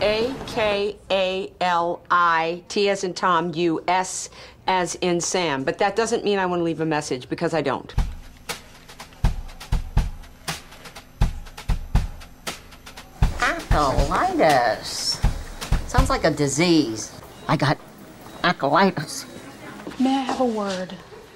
A-K-A-L-I, T as in Tom, U-S as in Sam. But that doesn't mean I want to leave a message, because I don't. Acolytus. Sounds like a disease. I got acolytus. May I have a word?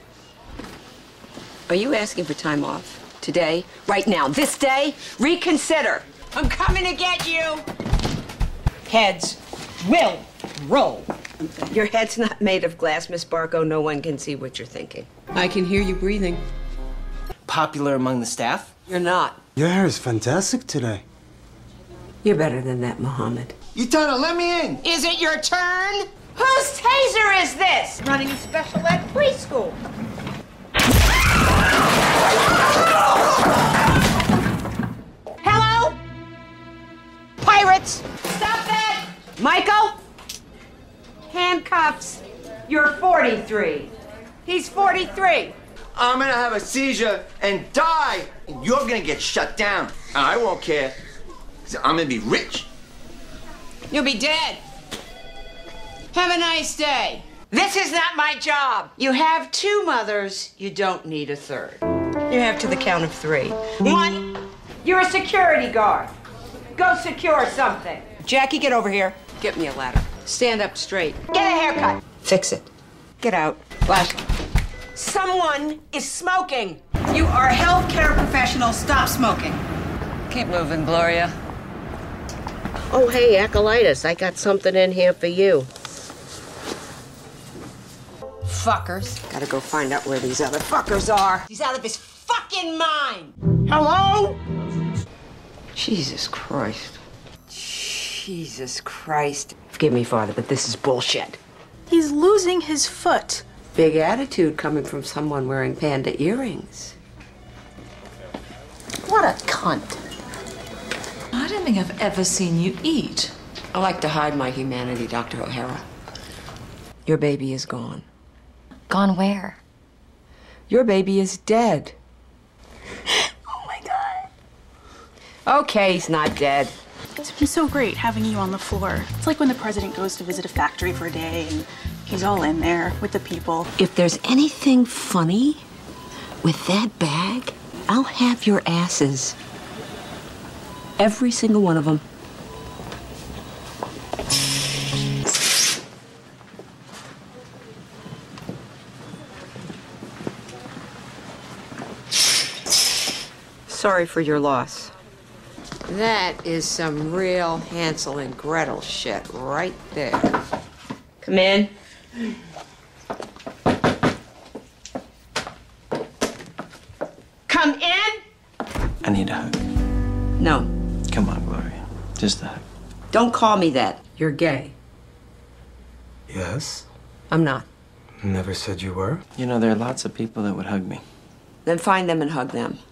Are you asking for time off? Today? Right now? This day? Reconsider! I'm coming to get you! Heads will roll. Your head's not made of glass, Miss Barco. No one can see what you're thinking. I can hear you breathing. Popular among the staff? You're not. Your hair is fantastic today. You're better than that, Mohammed. Utana, let me in! Is it your turn? Whose taser is this? Running a special ed preschool. Hello? Pirates! Stop that! Michael? Handcuffs. You're 43. He's 43. I'm gonna have a seizure and die, and you're gonna get shut down. And I won't care, 'cause I'm gonna be rich. You'll be dead. Have a nice day. This is not my job. You have two mothers. You don't need a third. You have to the count of 3. 1, you're a security guard. Go secure something. Jackie, get over here. Get me a ladder. Stand up straight. Get a haircut. Fix it. Get out. Flashlight. Someone is smoking. You are a healthcare professional. Stop smoking. Keep moving, Gloria. Oh, hey, acolytus, I got something in here for you. Fuckers. Gotta go find out where these other fuckers are. He's out of his fucking mind. Hello? Jesus Christ. Jesus Christ. Forgive me, Father, but this is bullshit. He's losing his foot. Big attitude coming from someone wearing panda earrings. What a cunt. I don't think I've ever seen you eat. I like to hide my humanity, Dr. O'Hara. Your baby is gone. Gone where? Your baby is dead. Oh my God. Okay, he's not dead. It's been so great having you on the floor. It's like when the president goes to visit a factory for a day and he's all in there with the people. If there's anything funny with that bag, I'll have your asses. Every single one of them. Sorry for your loss. That is some real Hansel and Gretel shit right there. Come in. Come in! I need a hug. No. Come on, Gloria. Just a hug. Don't call me that. You're gay. Yes? I'm not. Never said you were. You know, there are lots of people that would hug me. Then find them and hug them.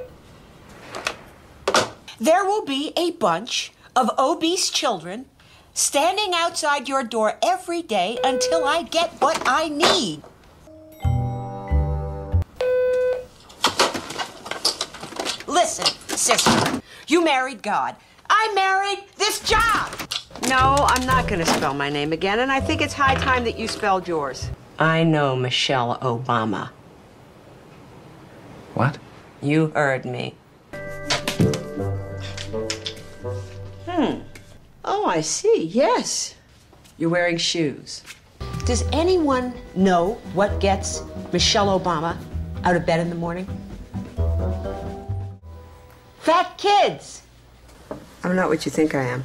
There will be a bunch of obese children standing outside your door every day until I get what I need. Listen, sister, you married God. I married this job. No, I'm not going to spell my name again, and I think it's high time that you spelled yours. I know Michelle Obama. What? You heard me. Oh, I see. Yes. You're wearing shoes. Does anyone know what gets Michelle Obama out of bed in the morning? Fat kids. I'm not what you think I am.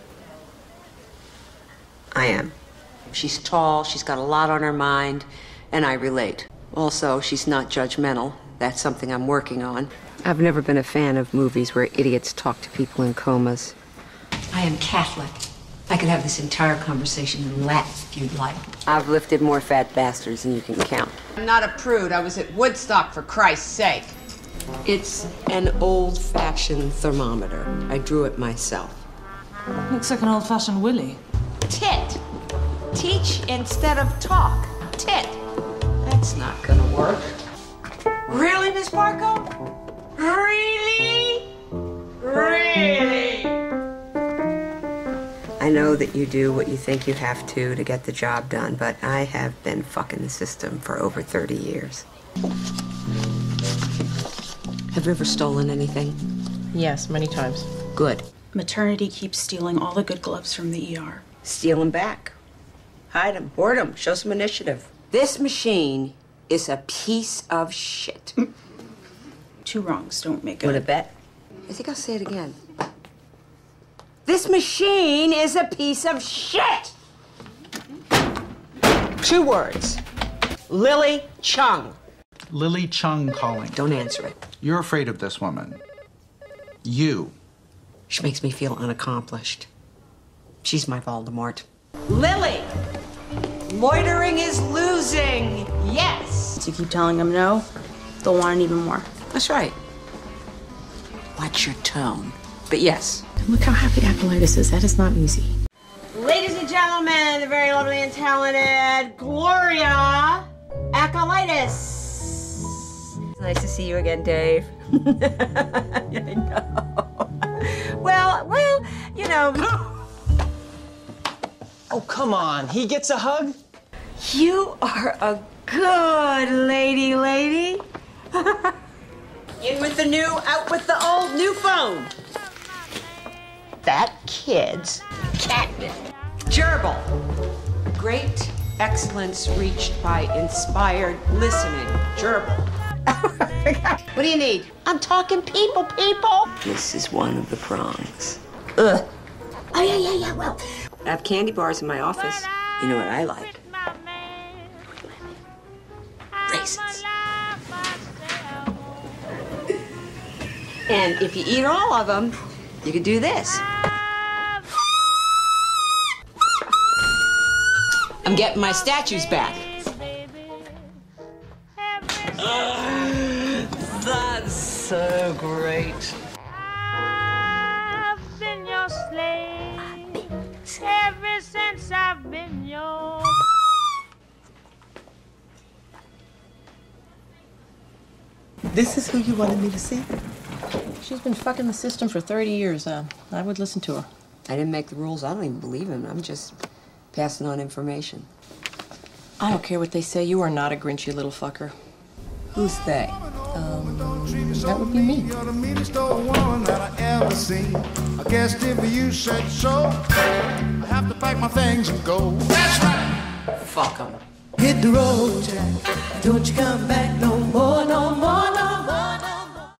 I am. She's tall, she's got a lot on her mind, and I relate. Also, she's not judgmental. That's something I'm working on. I've never been a fan of movies where idiots talk to people in comas. I am Catholic. I could have this entire conversation in Latin if you'd like. I've lifted more fat bastards than you can count. I'm not a prude. I was at Woodstock, for Christ's sake. It's an old-fashioned thermometer. I drew it myself. Looks like an old-fashioned willy. Tit. Teach instead of talk. Tit. That's not gonna work. Really, Miss Barco? Really? Really? I know that you do what you think you have to get the job done, but I have been fucking the system for over 30 years. Have you ever stolen anything? Yes, many times. Good. Maternity keeps stealing all the good gloves from the ER. Steal them back. Hide them. Hoard them. Show some initiative. This machine is a piece of shit. Two wrongs don't make a... Want to bet? I think I'll say it again. This machine is a piece of shit! 2 words. Lily Chung. Lily Chung calling. Don't answer it. You're afraid of this woman. You. She makes me feel unaccomplished. She's my Voldemort. Lily! Loitering is losing! Yes! You keep telling them no, they'll want it even more. That's right. Watch your tone. But yes. Look how happy Acolytus is. That is not easy. Ladies and gentlemen, the very lovely and talented Gloria Acolytus. It's nice to see you again, Dave. I know. Well, you know. Oh, come on. He gets a hug? You are a good lady. In with the new, out with the old, new phone. That kid's catnip. Gerbil. Great excellence reached by inspired listening. Gerbil. What do you need? I'm talking people. This is one of the prongs. Ugh. Oh, yeah, well. I have candy bars in my office. You know what I like? Raisins. And if you eat all of them, you could do this. I'm getting my statues back. That's so great. I've been your slave ever since I've been your... This is who you wanted me to see? She's been fucking the system for 30 years. I would listen to her. I didn't make the rules. I don't even believe him. I'm just passing on information. I don't care what they say. You are not a grinchy little fucker. Who's they? That would be me. You're the meanest old woman that I ever seen. I guess if you said so, I have to pack my things and go. That's right. Fuck 'em. Hit the road, Jack. Don't you come back no more, no more, no